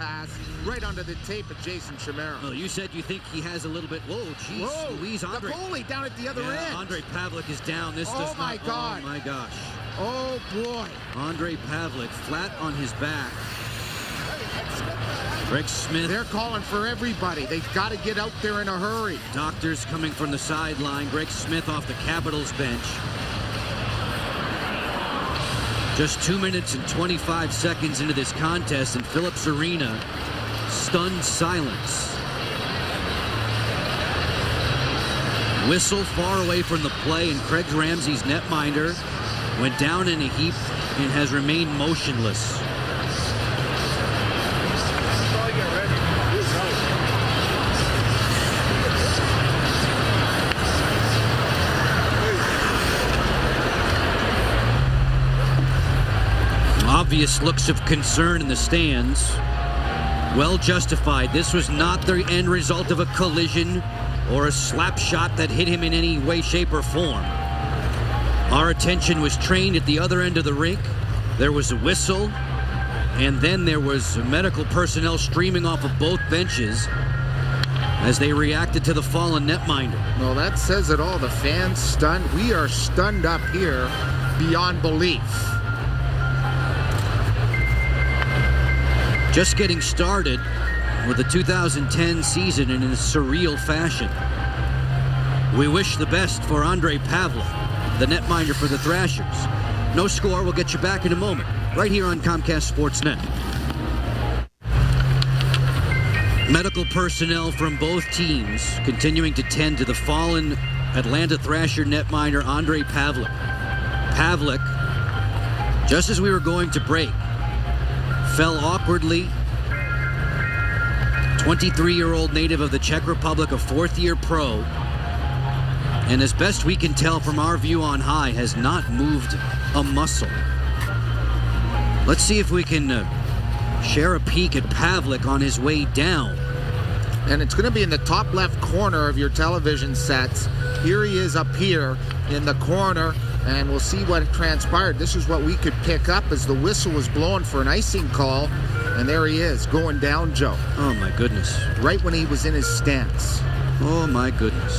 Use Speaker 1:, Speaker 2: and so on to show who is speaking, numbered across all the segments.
Speaker 1: pass right onto the tape of Jason Chimera.
Speaker 2: Well, you said you think he has a little bit. Whoa, jeez, Louise,
Speaker 1: the
Speaker 2: Ondrej.
Speaker 1: goalie down at the other end.
Speaker 2: Ondrej Pavelec is down. This does
Speaker 1: my
Speaker 2: not.
Speaker 1: God.
Speaker 2: Oh my gosh.
Speaker 1: Oh boy.
Speaker 2: Ondrej Pavelec flat on his back. Greg Smith.
Speaker 1: They're calling for everybody. They've got to get out there in a hurry.
Speaker 2: Doctors coming from the sideline. Greg Smith off the Capitals bench. Just 2 minutes and 25 seconds into this contest, and Phillips Arena, stunned silence. Whistle far away from the play, and Craig Ramsey's netminder went down in a heap and has remained motionless. Obvious looks of concern in the stands. Well justified. This was not the end result of a collision or a slap shot that hit him in any way, shape, or form. Our attention was trained at the other end of the rink. There was a whistle, and then there was medical personnel streaming off of both benches as they reacted to the fallen netminder.
Speaker 1: Well, that says it all. The fans stunned. We are stunned up here beyond belief.
Speaker 2: Just getting started with the 2010 season in a surreal fashion. We wish the best for Ondrej Pavelec, the netminder for the Thrashers. No score, we'll get you back in a moment, right here on Comcast Sportsnet. Medical personnel from both teams continuing to tend to the fallen Atlanta Thrasher netminder Ondrej Pavelec. Pavelec, just as we were going to break, fell awkwardly. 23-year-old native of the Czech Republic, a fourth-year pro, and as best we can tell from our view on high, has not moved a muscle. Let's see if we can share a peek at Pavelec on his way down.
Speaker 1: And it's going to be in the top left corner of your television sets. Here he is up here in the corner, and we'll see what transpired. This is what we could pick up as the whistle was blowing for an icing call, and there he is going down, Joe.
Speaker 2: Oh my goodness.
Speaker 1: Right when he was in his stance.
Speaker 2: Oh my goodness.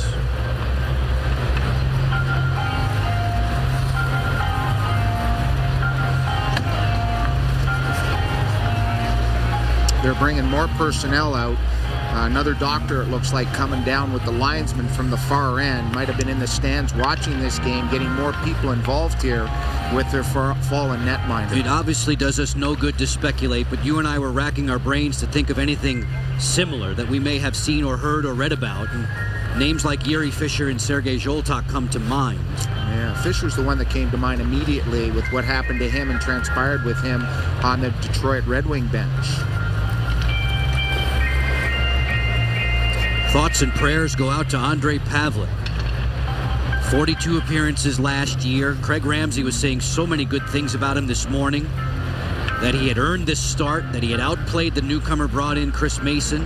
Speaker 1: They're bringing more personnel out. Another doctor, it looks like, coming down with the linesman from the far end. Might have been in the stands watching this game, getting more people involved here with their fallen netminder.
Speaker 2: It obviously does us no good to speculate, but you and I were racking our brains to think of anything similar that we may have seen or heard or read about. And names like Yuri Fisher and Sergei Zholtak come to mind.
Speaker 1: Yeah, Fisher's the one that came to mind immediately with what happened to him and transpired with him on the Detroit Red Wing bench.
Speaker 2: Thoughts and prayers go out to Ondrej Pavelec. 42 appearances last year. Craig Ramsey was saying so many good things about him this morning. That he had earned this start, that he had outplayed the newcomer brought in, Chris Mason.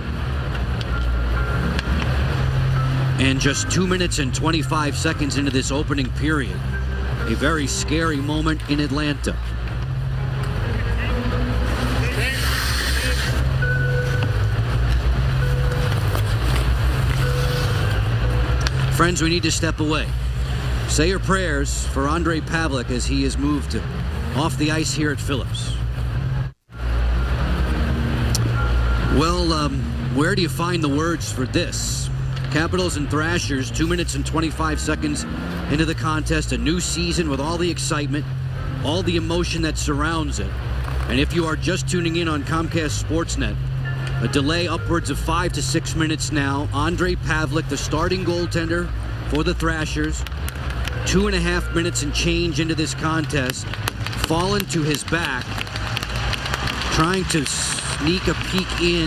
Speaker 2: And just 2 minutes and 25 seconds into this opening period, a very scary moment in Atlanta. Friends, we need to step away. Say your prayers for Ondrej Pavelec as he is moved off the ice here at Phillips. Well, where do you find the words for this? Capitals and Thrashers, 2 minutes and 25 seconds into the contest, a new season with all the excitement, all the emotion that surrounds it. And if you are just tuning in on Comcast Sportsnet, a delay upwards of 5 to 6 minutes now. Ondrej Pavelec, the starting goaltender for the Thrashers, 2.5 minutes and change into this contest, fallen to his back, trying to sneak a peek in.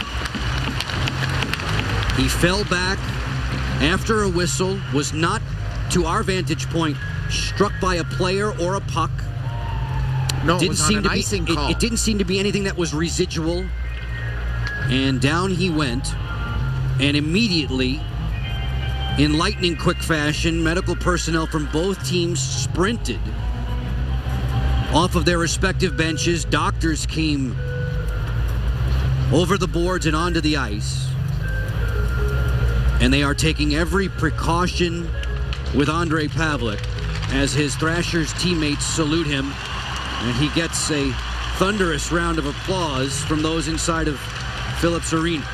Speaker 2: He fell back after a whistle, was not, to our vantage point, struck by a player or a puck.
Speaker 1: No, it was on an icing call.
Speaker 2: It didn't seem to be anything that was residual. And down he went, and immediately, in lightning quick fashion, medical personnel from both teams sprinted off of their respective benches. Doctors came over the boards and onto the ice. And they are taking every precaution with Ondrej Pavelec as his Thrashers teammates salute him. And he gets a thunderous round of applause from those inside of Phillips Arena.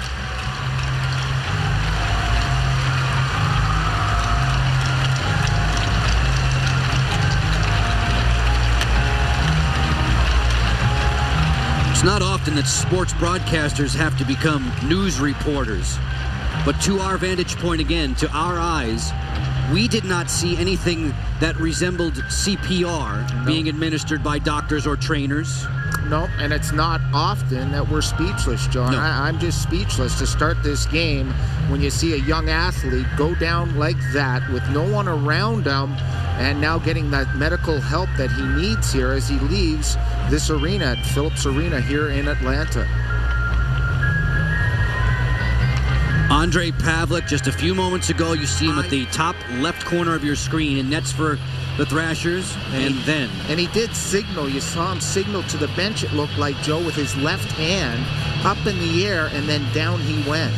Speaker 2: It's not often that sports broadcasters have to become news reporters. But to our vantage point again, to our eyes, we did not see anything that resembled CPR being administered by doctors or trainers.
Speaker 1: No, and it's not often that we're speechless, John.
Speaker 2: No.
Speaker 1: I'm just speechless to start this game when you see a young athlete go down like that with no one around him, and now getting that medical help that he needs here as he leaves this arena at Phillips Arena here in Atlanta.
Speaker 2: Ondrej Pavelec, just a few moments ago, you see him at the top left corner of your screen, and nets for the Thrashers, and
Speaker 1: he did signal. You saw him signal to the bench, it looked like, Joe, with his left hand up in the air, and then down he went.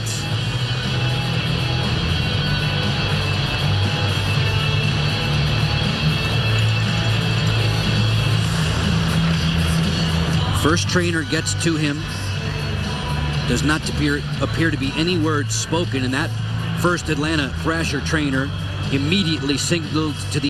Speaker 2: First trainer gets to him. Does not appear to be any words spoken, and that first Atlanta Thrasher trainer immediately signaled to the